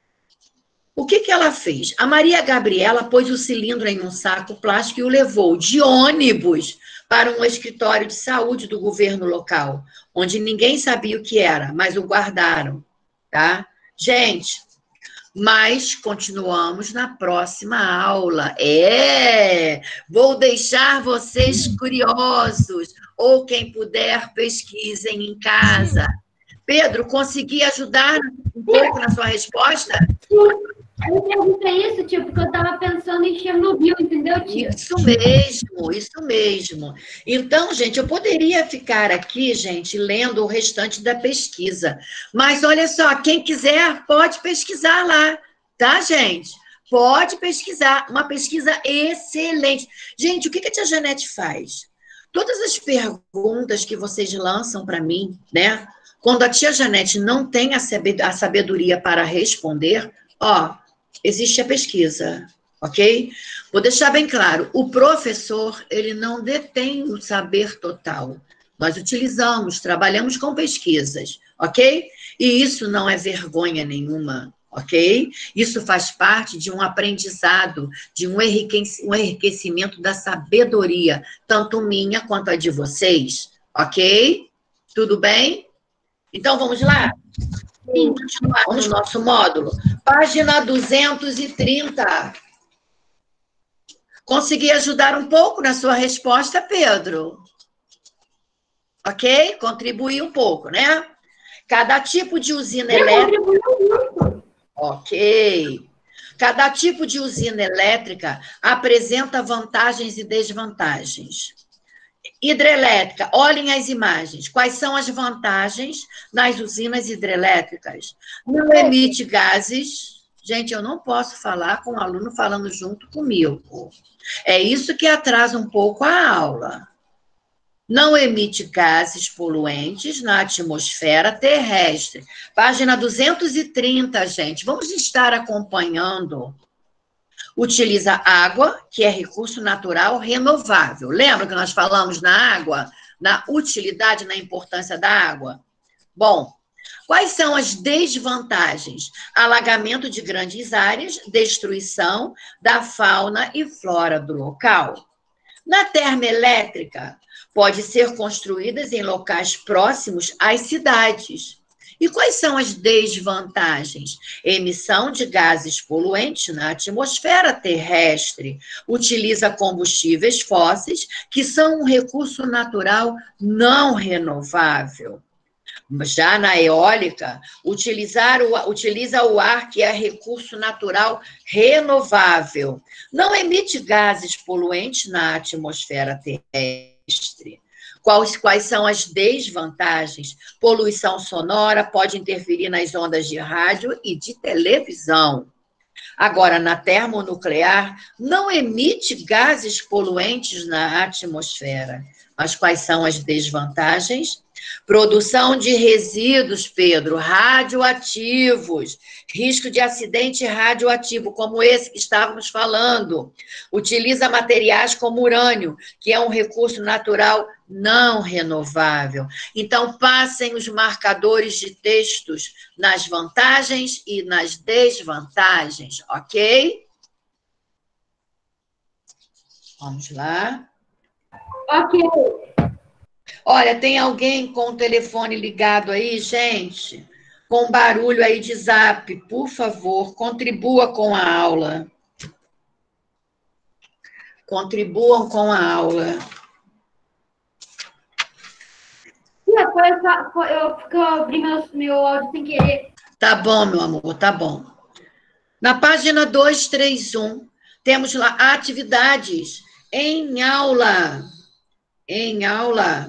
O que ela fez? A Maria Gabriela pôs o cilindro em um saco plástico e o levou de ônibus para um escritório de saúde do governo local, onde ninguém sabia o que era, mas o guardaram, tá? Gente, mas continuamos na próxima aula. Vou deixar vocês curiosos, ou quem puder, pesquisem em casa. Pedro, consegui ajudar um pouco na sua resposta? Eu perguntei isso, tio, porque eu estava pensando em Chernobyl, entendeu, tio? Isso mesmo. Então, gente, eu poderia ficar aqui, gente, lendo o restante da pesquisa. Mas, olha só, quem quiser pode pesquisar lá, tá, gente? Pode pesquisar. Uma pesquisa excelente. Gente, o que a tia Janete faz? Todas as perguntas que vocês lançam para mim, né? Quando a tia Janete não tem a sabedoria para responder, existe a pesquisa, ok? Vou deixar bem claro, o professor, ele não detém o saber total. Nós utilizamos, trabalhamos com pesquisas, ok? E isso não é vergonha nenhuma, ok? Isso faz parte de um aprendizado, de um enriquecimento da sabedoria, tanto minha quanto a de vocês, ok? Tudo bem? Então, vamos lá? Sim, continuamos no nosso módulo. Página 230. Consegui ajudar um pouco na sua resposta, Pedro? Ok? Contribuí um pouco, né? Cada tipo de usina elétrica... Ok. Cada tipo de usina elétrica apresenta vantagens e desvantagens. Hidrelétrica, olhem as imagens. Quais são as vantagens nas usinas hidrelétricas? Não emite gases. Gente, eu não posso falar com o aluno falando junto comigo. É isso que atrasa um pouco a aula. não emite gases poluentes na atmosfera terrestre. Página 230, gente. Vamos estar acompanhando. Utiliza água, que é recurso natural renovável. Lembra que nós falamos na água, na utilidade, na importância da água? Bom, quais são as desvantagens? Alagamento de grandes áreas, destruição da fauna e flora do local. Na termoelétrica, pode ser construídas em locais próximos às cidades. E quais são as desvantagens? Emissão de gases poluentes na atmosfera terrestre. Utiliza combustíveis fósseis, que são um recurso natural não renovável. Já na eólica, utiliza o ar, que é recurso natural renovável. Não emite gases poluentes na atmosfera terrestre. Quais são as desvantagens? Poluição sonora pode interferir nas ondas de rádio e de televisão. Agora, na termonuclear, não emite gases poluentes na atmosfera. Mas quais são as desvantagens? Produção de resíduos, Pedro, radioativos, risco de acidente radioativo, como esse que estávamos falando. Utiliza materiais como urânio, que é um recurso natural não renovável. Então, passem os marcadores de textos nas vantagens e nas desvantagens, ok? Vamos lá. Ok. Olha, tem alguém com o telefone ligado aí, gente? Com barulho aí de zap, por favor, contribua com a aula. Contribuam com a aula. Eu abri meu áudio sem querer. Tá bom, meu amor, tá bom. Na página 231, temos lá atividades em aula. Em aula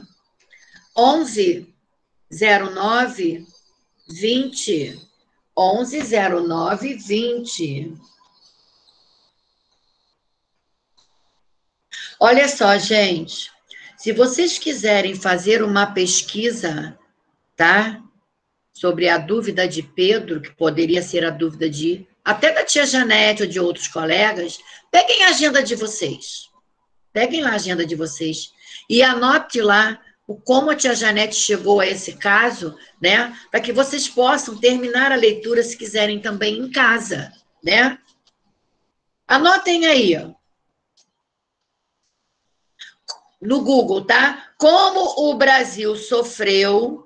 1109 20. 1109 20. Olha só, gente. Se vocês quiserem fazer uma pesquisa, tá? Sobre a dúvida de Pedro, que poderia ser a dúvida de até da tia Janete ou de outros colegas, peguem a agenda de vocês. Peguem lá a agenda de vocês e anote lá como a tia Janete chegou a esse caso, né? Para que vocês possam terminar a leitura, se quiserem, também em casa, né? Anotem aí, ó. No Google, tá? Como o Brasil sofreu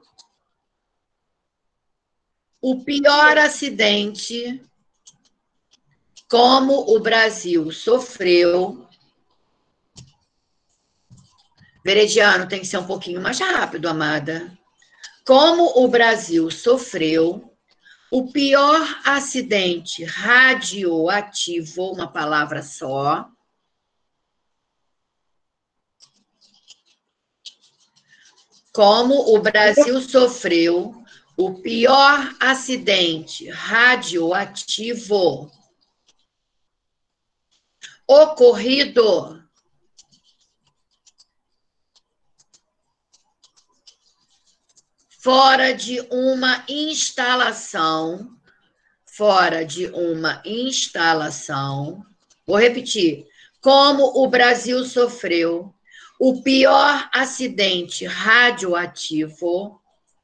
o pior acidente, como o Brasil sofreu. Veridiano, tem que ser um pouquinho mais rápido, amada. Como o Brasil sofreu o pior acidente radioativo, uma palavra só, como o Brasil sofreu o pior acidente radioativo ocorrido fora de uma instalação, vou repetir, como o Brasil sofreu o pior acidente radioativo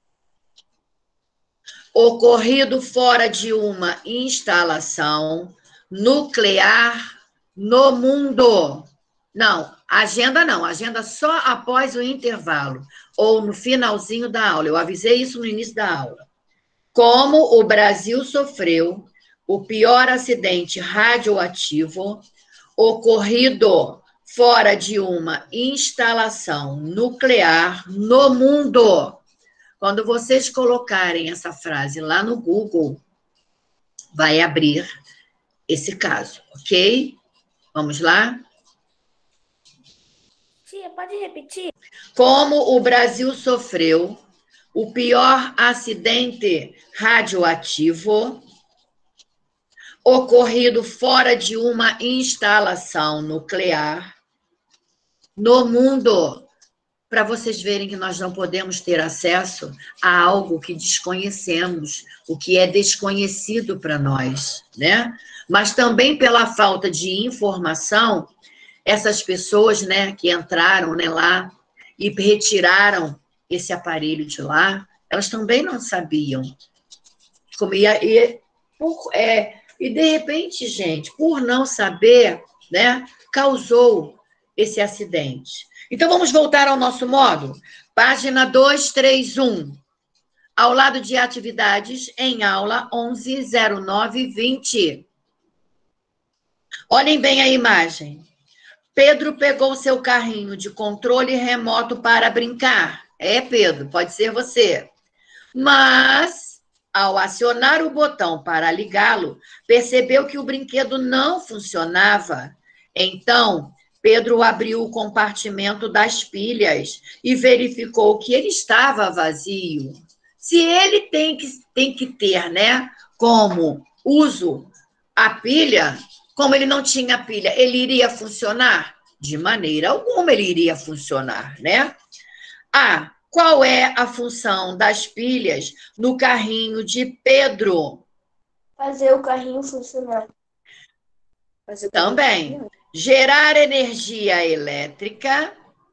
ocorrido fora de uma instalação nuclear no mundo. Não, agenda só após o intervalo, ou no finalzinho da aula. Eu avisei isso no início da aula. Como o Brasil sofreu o pior acidente radioativo ocorrido fora de uma instalação nuclear no mundo. Quando vocês colocarem essa frase lá no Google, vai abrir esse caso, ok? Vamos lá? Tia, pode repetir? Como o Brasil sofreu o pior acidente radioativo ocorrido fora de uma instalação nuclear no mundo. para vocês verem que nós não podemos ter acesso a algo que desconhecemos, o que é desconhecido para nós, né? Mas também pela falta de informação, essas pessoas, né, que entraram, né, lá e retiraram esse aparelho de lá, elas também não sabiam. E de repente, gente, por não saber, né, causou esse acidente. Então, vamos voltar ao nosso módulo. Página 231. Ao lado de atividades, em aula 110920. Olhem bem a imagem. Pedro pegou seu carrinho de controle remoto para brincar. É, Pedro, pode ser você. Mas, ao acionar o botão para ligá-lo, percebeu que o brinquedo não funcionava. Então, Pedro abriu o compartimento das pilhas e verificou que ele estava vazio. Se ele tem que ter, né, como uso a pilha, como ele não tinha pilha, ele iria funcionar? De maneira alguma ele iria funcionar, né? Qual é a função das pilhas no carrinho de Pedro? Fazer o carrinho funcionar. Também. Gerar energia elétrica.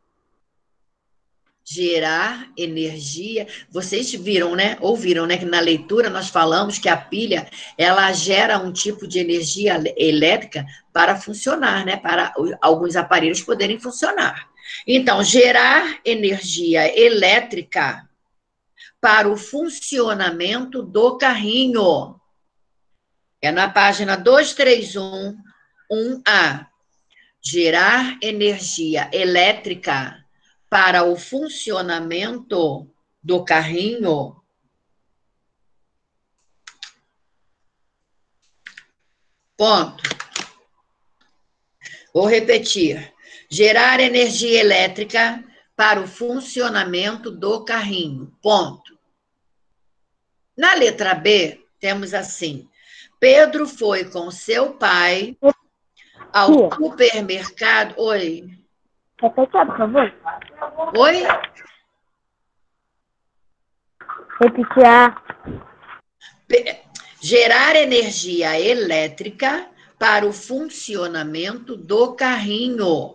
Gerar energia. Vocês viram, né? Ouviram, né? Que na leitura nós falamos que a pilha, ela gera um tipo de energia elétrica para funcionar, né? Para alguns aparelhos poderem funcionar. Então, gerar energia elétrica para o funcionamento do carrinho. É na página 231, 1A. Gerar energia elétrica para o funcionamento do carrinho. Ponto. Vou repetir. Gerar energia elétrica para o funcionamento do carrinho. Ponto. Na letra B, temos assim. Pedro foi com seu pai ao supermercado. Oi. Repete, por favor. Oi? Repetir a... Gerar energia elétrica para o funcionamento do carrinho.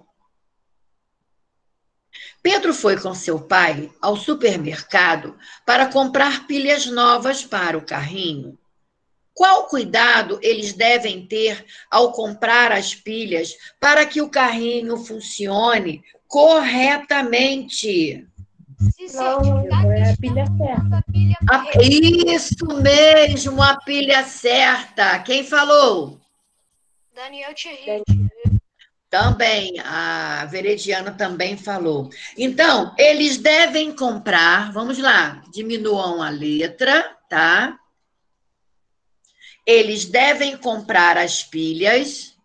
Pedro foi com seu pai ao supermercado para comprar pilhas novas para o carrinho. Qual cuidado eles devem ter ao comprar as pilhas para que o carrinho funcione corretamente? É a pilha certa. Isso mesmo, a pilha certa. Quem falou? Daniel Thierry. Também, a Verediana também falou. Então, eles devem comprar, vamos lá, diminuam a letra, tá? Eles devem comprar as pilhas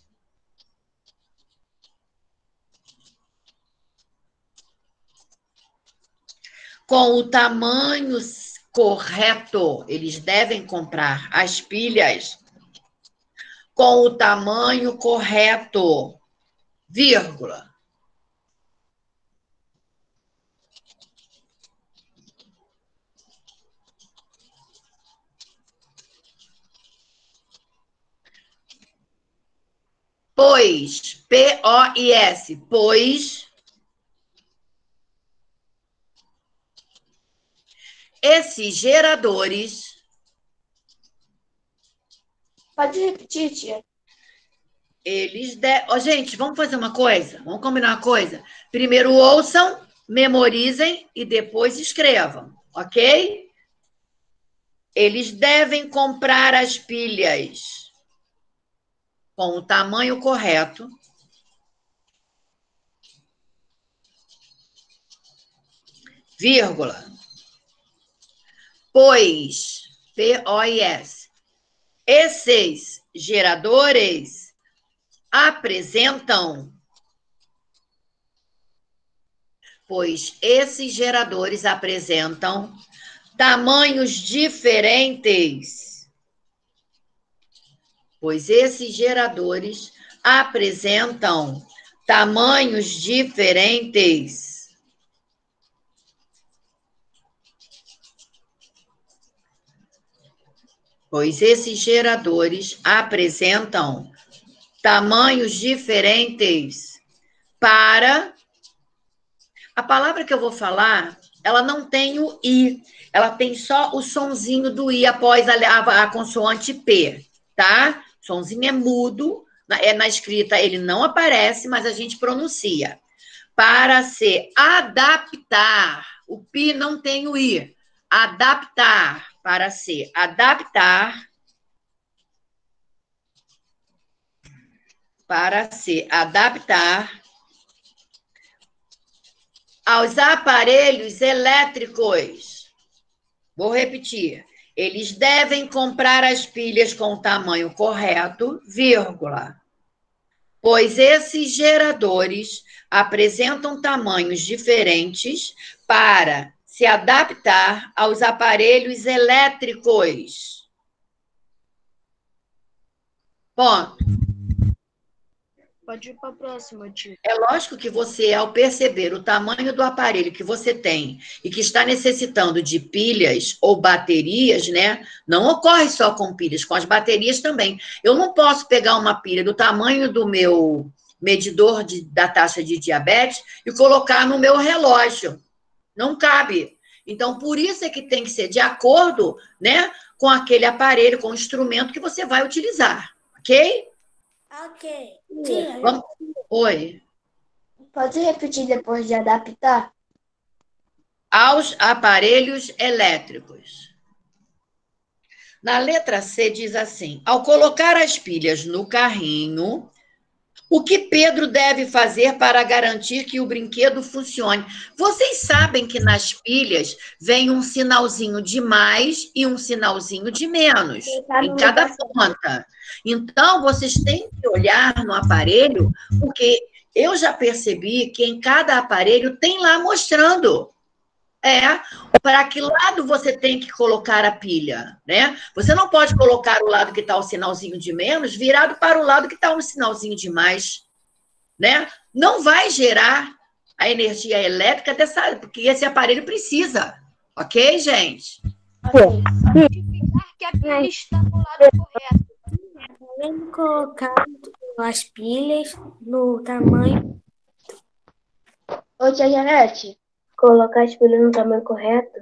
com o tamanho correto. Eles devem comprar as pilhas com o tamanho correto, vírgula. Pois, P-O-I-S, pois, esses geradores... Pode repetir, tia? Gente, vamos fazer uma coisa? Vamos combinar uma coisa? Primeiro ouçam, memorizem e depois escrevam, ok? Eles devem comprar as pilhas com o tamanho correto, vírgula, pois, P-O-I-S, esses geradores apresentam, pois esses geradores apresentam tamanhos diferentes, pois esses geradores apresentam tamanhos diferentes. pois esses geradores apresentam tamanhos diferentes para... A palavra que eu vou falar, ela não tem o I, ela tem só o sonzinho do I após a consoante P, tá? O sonzinho é mudo, na escrita ele não aparece, mas a gente pronuncia. Para se adaptar, o P não tem o I. Adaptar, para se adaptar, para se adaptar aos aparelhos elétricos. Vou repetir. Eles devem comprar as pilhas com o tamanho correto, vírgula, pois esses geradores apresentam tamanhos diferentes para se adaptar aos aparelhos elétricos. Ponto. Pode ir para a próxima, tio. É lógico que você, ao perceber o tamanho do aparelho que você tem e que está necessitando de pilhas ou baterias, né? Não ocorre só com pilhas, com as baterias também. Eu não posso pegar uma pilha do tamanho do meu medidor da taxa de diabetes e colocar no meu relógio. Não cabe. Então, por isso é que tem que ser de acordo, né, com aquele aparelho, com o instrumento que você vai utilizar, ok? Ok. Tia, Vamos... Oi. pode repetir depois de adaptar? Aos aparelhos elétricos. Na letra C diz assim: ao colocar as pilhas no carrinho, o que Pedro deve fazer para garantir que o brinquedo funcione? Vocês sabem que nas pilhas vem um sinalzinho de mais e um sinalzinho de menos em cada ponta. Então, vocês têm que olhar no aparelho, porque eu já percebi que em cada aparelho tem lá mostrando. Para que lado você tem que colocar a pilha, né? Você não pode colocar o lado que está o sinalzinho de menos virado para o lado que está um sinalzinho de mais, né? Não vai gerar a energia elétrica porque esse aparelho precisa, ok, gente? Certificar que a pilha está no lado correto. Podemos colocar as pilhas no tamanho... Ô, tia Janete, colocar as pilhas no tamanho correto?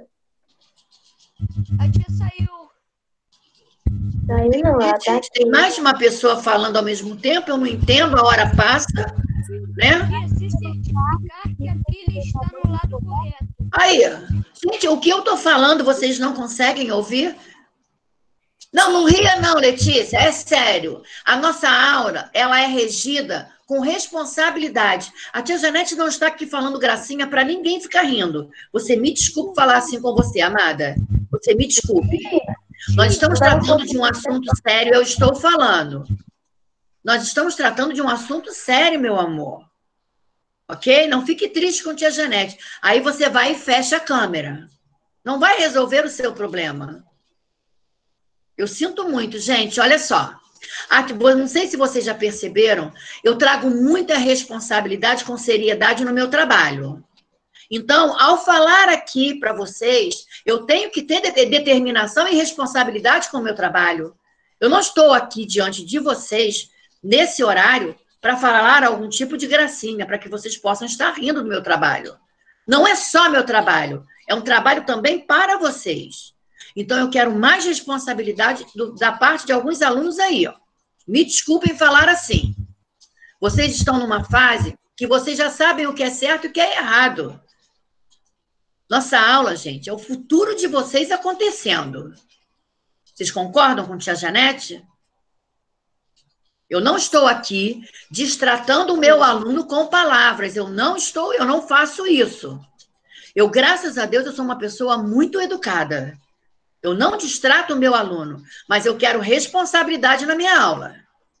A tia saiu. Aí não, ela tá Gente, tem mais de uma pessoa falando ao mesmo tempo, eu não entendo, a hora passa, né? Tia, se certificar que a pilha está no lado correto. Aí, gente, o que eu estou falando, vocês não conseguem ouvir? Não, não ria não, Letícia, é sério. A nossa aula, ela é regida com responsabilidade. A tia Janete não está aqui falando gracinha para ninguém ficar rindo. Você me desculpe falar assim com você, amada. Você me desculpe. Nós estamos tratando de um assunto sério, eu estou falando. Nós estamos tratando de um assunto sério, meu amor. Ok? Não fique triste com a tia Janete. Aí você vai e fecha a câmera. Não vai resolver o seu problema. Eu sinto muito, gente, olha só. Não sei se vocês já perceberam, eu trago muita responsabilidade com seriedade no meu trabalho. Então, ao falar aqui para vocês, eu tenho que ter determinação e responsabilidade com o meu trabalho. Eu não estou aqui diante de vocês, nesse horário, para falar algum tipo de gracinha, para que vocês possam estar rindo do meu trabalho. Não é só meu trabalho, é um trabalho também para vocês. Então, eu quero mais responsabilidade da parte de alguns alunos aí, ó. Me desculpem falar assim. Vocês estão numa fase que vocês já sabem o que é certo e o que é errado. Nossa aula, gente, é o futuro de vocês acontecendo. Vocês concordam com a tia Janete? Eu não estou aqui distratando o meu aluno com palavras. Eu não faço isso. Eu, graças a Deus, eu sou uma pessoa muito educada. Eu não distrato o meu aluno, mas eu quero responsabilidade na minha aula.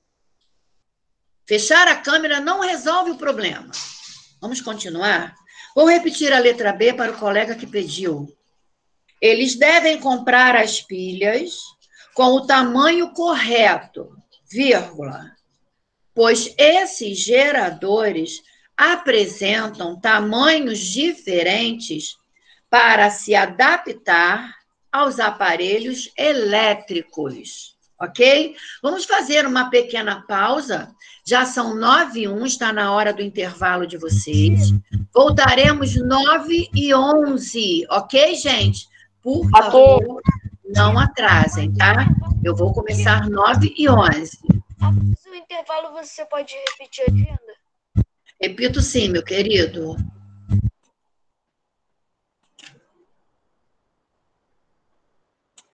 Fechar a câmera não resolve o problema. Vamos continuar? Vou repetir a letra B para o colega que pediu. Eles devem comprar as pilhas com o tamanho correto, vírgula, pois esses geradores apresentam tamanhos diferentes para se adaptar aos aparelhos elétricos, ok? Vamos fazer uma pequena pausa. Já são 9h01, está na hora do intervalo de vocês. Voltaremos 9h11, ok, gente? Por favor, não atrasem, tá? Eu vou começar 9h11. Após o intervalo, você pode repetir a agenda? Repito sim, meu querido.